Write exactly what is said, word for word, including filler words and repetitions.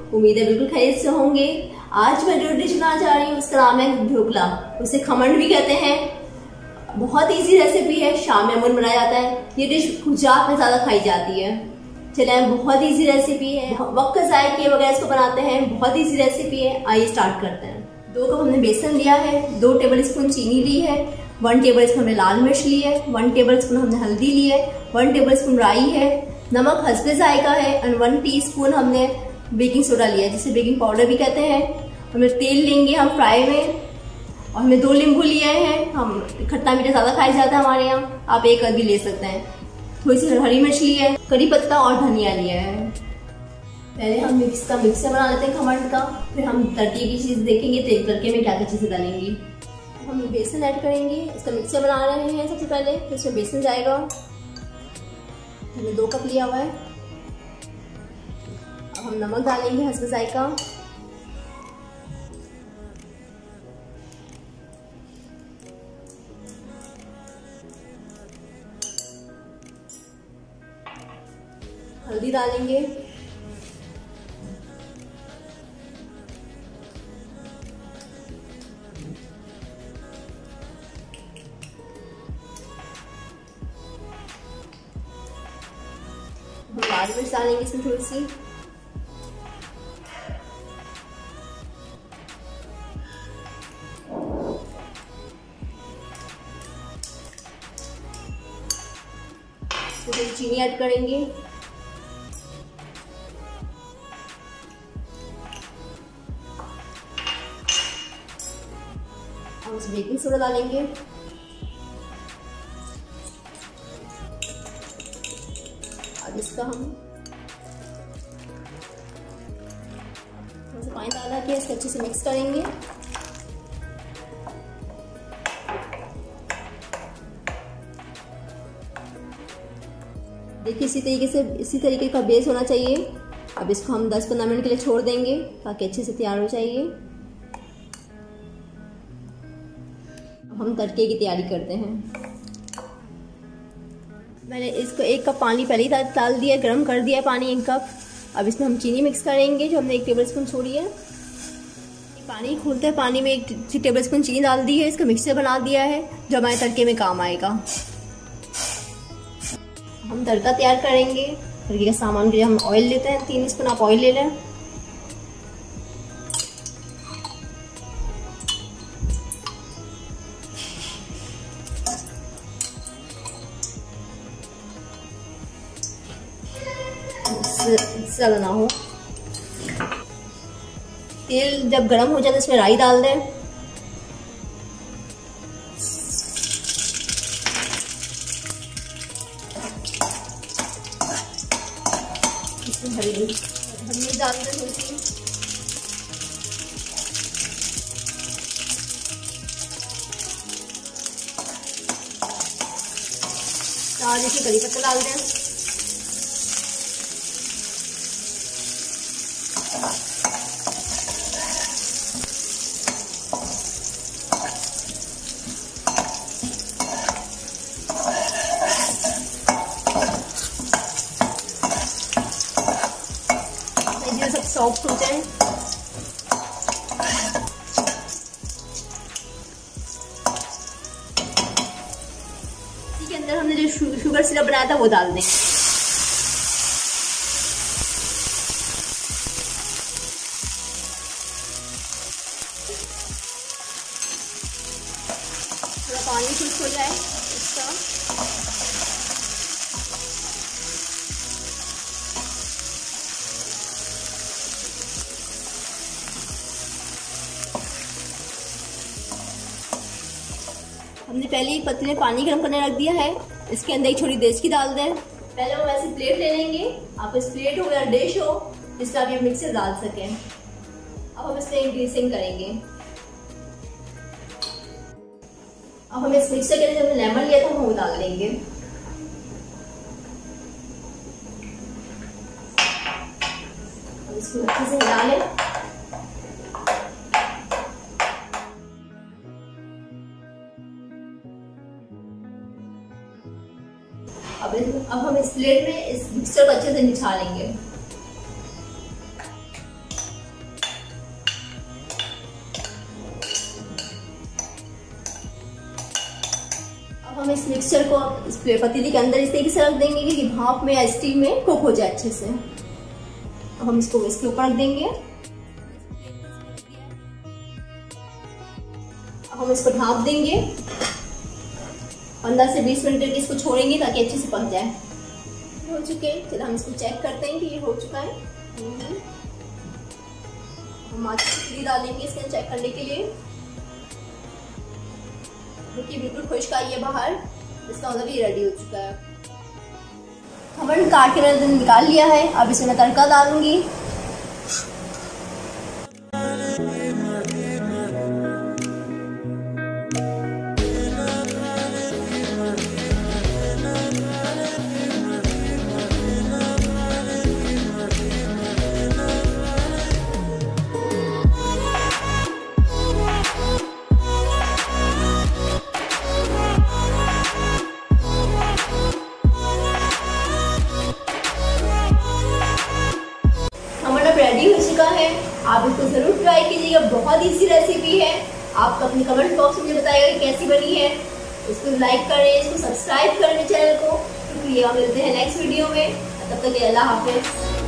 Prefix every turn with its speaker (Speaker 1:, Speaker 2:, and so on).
Speaker 1: उम्मीद है बिल्कुल खैरियत से होंगे। आज मैं जो डिश बनाना चाह रही हूँ उसका नाम है ढोकला, उसे खमन भी कहते हैं। बहुत इजी रेसिपी है, शाम में अमूमन बनाया जाता है। ये डिश गुजरात में ज्यादा खाई जाती है। चले, बहुत इजी रेसिपी है, वक्त ज़ाया किए बगैर इसको बनाते हैं। बहुत इजी रेसिपी है, आइए स्टार्ट करते हैं। दो कप हमने बेसन लिया है, दो टेबल स्पून चीनी ली है, वन टेबल स्पून हमने लाल मिर्च ली है, वन टेबल स्पून हमने हल्दी ली है, वन टेबल स्पून राई है, नमक हस्बे जायका है, एंड वन टीस्पून हमने बेकिंग सोडा लिया है जिसे बेकिंग पाउडर भी कहते हैं। हमें तेल लेंगे हम फ्राई में, और हमने दो नींबू लिए हैं। हम खट्टा मीठा ज्यादा खाया जाता है हमारे यहाँ, आप एक भी ले सकते हैं। थोड़ी सी हरी मिर्च ली है, करी पत्ता और धनिया लिया है। पहले हम मिक्स का मिक्सर बना लेते हैं खमन का, फिर हम तड़के की चीज देखेंगे तेल तड़के में क्या क्या चीजें डालेंगी। हम बेसन ऐड करेंगे, इसका मिक्सर बना रहे हैं सबसे पहले, फिर इसमें बेसन जाएगा। हमने दो कप लिया हुआ है। अब हम नमक डालेंगे हस्बे जायका, हल्दी डालेंगे, लाल मिर्च डालेंगे इसमें थोड़ी सी, फिर चीनी ऐड करेंगे, और उस बेकिंग सोडा डालेंगे, अब इसका हम थोड़ा सा पानी डाला के इसको अच्छे से मिक्स करेंगे। देखिए इसी तरीके से इसी तरीके का बेस होना चाहिए। अब इसको हम दस पंद्रह मिनट के लिए छोड़ देंगे ताकि अच्छे से तैयार हो जाइए। अब हम तड़के की तैयारी करते हैं। मैंने इसको एक कप पानी पहले ही डाल दिया, गर्म कर दिया है पानी एक कप। अब इसमें हम चीनी मिक्स करेंगे जो हमने एक टेबल स्पून छोड़ी है। पानी खोलते हैं, पानी में एक टेबल स्पून चीनी डाल दी है, इसका मिक्सचर बना दिया है जो हमारे तड़के में काम आएगा। हम तड़का तैयार करेंगे। तड़के का सामान के लिए हम ऑयल लेते हैं, तीन स्पून आप ऑयल ले लें। ज़्यादा ना हो। तेल जब गर्म हो जाए तो इसमें राई डाल दें, इसमें हरी मिर्च डाल दें थोड़ी सी, चार जैसे करी पत्ता डाल दें, सब सॉफ्ट हो जाए। इसके अंदर हमने जो शुगर सिरप बनाया था वो डाल देंगे। थोड़ा पानी खुश्क हो जाए इसका, हमने पहले ही पतीले में पानी गर्म करने रख दिया है। इसके अंदर एक छोटी देसी घी डाल दें। पहले हम ऐसी प्लेट ले लेंगे, आप इस प्लेट हो या डिश हो जिसका आप ये मिक्सर डाल सकें। अब हम इसमें ग्रीसिंग करेंगे। अब हम इस मिक्सर के अंदर जो लेमन लिया था हम वो डाल देंगे। इसको अच्छे से हिला लें। अब अब हम इस प्लेट में इस मिक्सचर को अच्छे से निछा लेंगे। अब हम इस मिक्सचर को इस पतीली के अंदर इस तरीके से रख देंगे कि भाप में या स्टीम में कुक हो जाए अच्छे से। अब हम इसको इसके ऊपर रख देंगे। अब हम इसको ढाँप देंगे, पंद्रह से बीस मिनट तक इसको छोड़ेंगे ताकि अच्छे से पक जाए। हो चुके हैं, चलो हम इसको चेक करते हैं कि ये हो चुका है। हम माचिस डालेंगे इसके अंदर चेक करने के लिए। देखिए बिल्कुल खुश्क आई है बाहर, इसका मतलब ये रेडी हो चुका है। खमण काट के मैंने निकाल लिया है। अब इसमें मैं तड़का डालूंगी। रेडी हो चुका है, आप इसको जरूर ट्राई कीजिएगा। बहुत इजी रेसिपी है। आप अपने कमेंट बॉक्स में मुझे बताइएगा कि कैसी बनी है। इसको लाइक करें, इसको सब्सक्राइब करें चैनल को। शुक्रिया, मिलते हैं नेक्स्ट वीडियो में। तब तक के लिए अल्लाह हाफिज।